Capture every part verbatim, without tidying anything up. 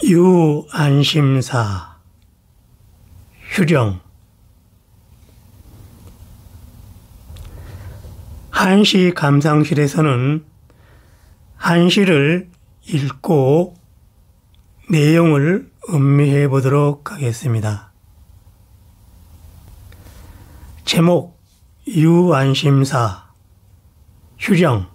유안심사 휴정. 한시 감상실에서는 한시를 읽고 내용을 음미해 보도록 하겠습니다. 제목 유안심사 휴정.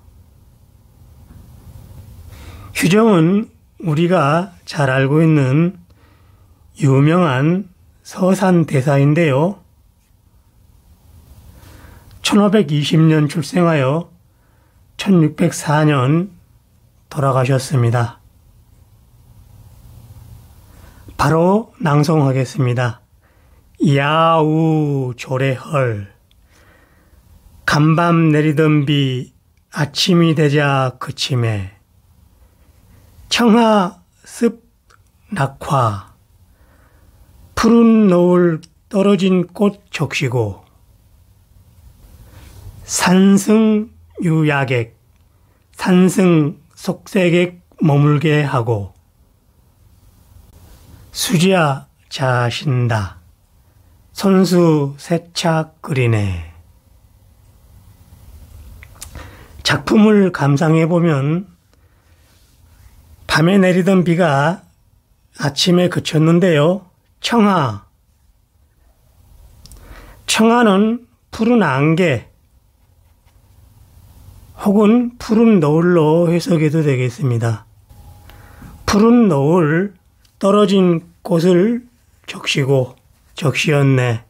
휴정은 우리가 잘 알고 있는 유명한 서산 대사인데요. 천오백이십 년 출생하여 천육백사 년 돌아가셨습니다. 바로 낭송하겠습니다. 야우 조례헐 간밤 내리던 비 아침이 되자 그침에 청하 습 낙화 푸른 노을 떨어진 꽃 적시고 산승 유야객 산승 속세객 머물게 하고 수지야 자신다 선수 세차 끓이네. 작품을 감상해 보면 밤에 내리던 비가 아침에 그쳤는데요. 청하. 청하는 푸른 안개 혹은 푸른 노을로 해석해도 되겠습니다. 푸른 노을 떨어진 꽃을 적시고 적시었네.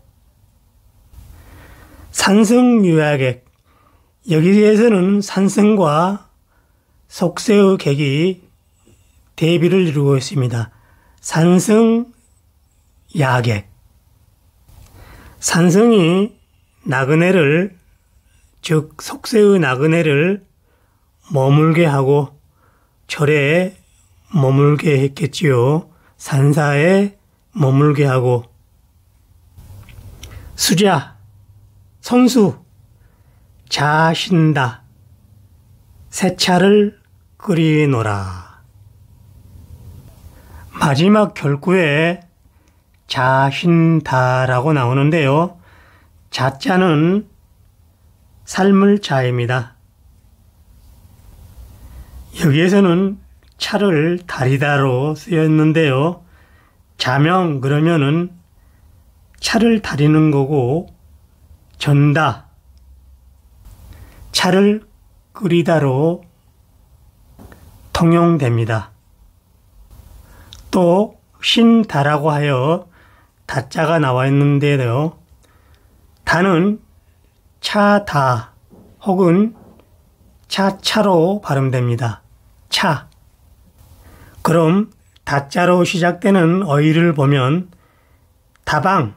산승유야객. 여기에서는 산승과 속세의 객이 대비를 이루고 있습니다. 산승, 야객. 산승이 나그네를, 즉 속세의 나그네를 머물게 하고 절에 머물게 했겠지요. 산사에 머물게 하고. 수자, 선수, 자신다, 세차를 끓이노라. 마지막 결구에 자신다라고 나오는데요. 자자는 삶을 자입니다. 여기에서는 차를 다리다로 쓰였는데요. 자명 그러면은 차를 다리는 거고 전다 차를 끓이다로 통용됩니다. 또 신다라고 하여 다자가 나와 있는데요. 다는 차다 혹은 차차로 발음됩니다. 차. 그럼 다자로 시작되는 어휘를 보면 다방.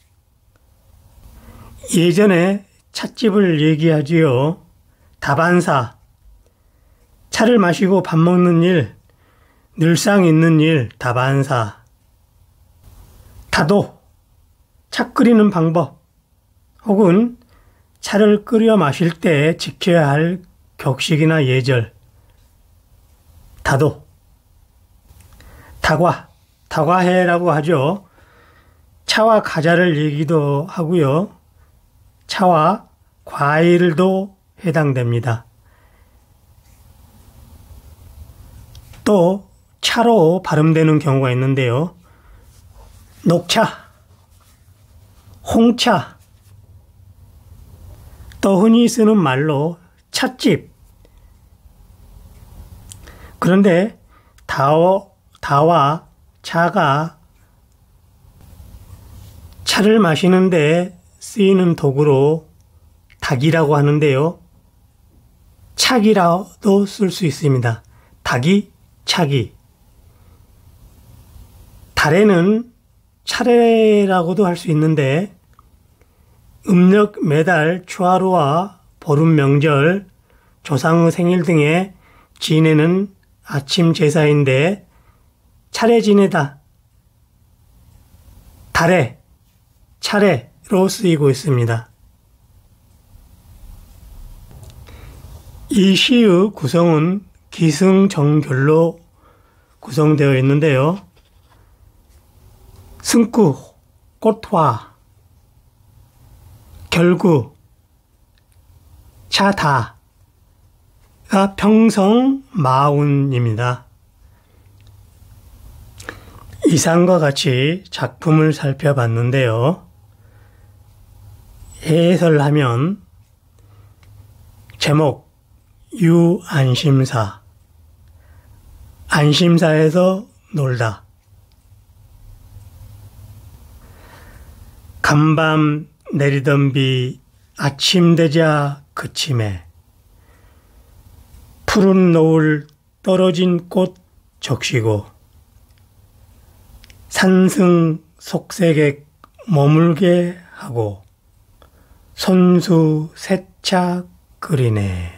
예전에 찻집을 얘기하지요. 다반사. 차를 마시고 밥 먹는 일, 늘상 있는 일, 다반사. 다도. 차 끓이는 방법. 혹은 차를 끓여 마실 때 지켜야 할 격식이나 예절. 다도. 다과. 다과해라고 하죠. 차와 과자를 얘기도 하고요. 차와 과일도 해당됩니다. 또 차로 발음되는 경우가 있는데요. 녹차, 홍차, 또 흔히 쓰는 말로 찻집. 그런데 다와, 다와 차가 차를 마시는데 쓰이는 도구로 닭이라고 하는데요. 차기라도 쓸 수 있습니다. 닭이, 차기. 달에는 차례라고도 할 수 있는데 음력, 매달, 추하루와 보름 명절, 조상의 생일 등에 지내는 아침 제사인데 차례 지내다. 달에, 차례로 쓰이고 있습니다. 이 시의 구성은 기승정결로 구성되어 있는데요. 승구, 꽃화, 결구, 차다가 평성 마운입니다. 이상과 같이 작품을 살펴봤는데요. 해설하면 제목 유안심사, 안심사에서 놀다. 간밤 내리던 비 아침 되자 그침에 푸른 노을 떨어진 꽃 적시고 산승 속색에 머물게 하고 손수 세차 그리네.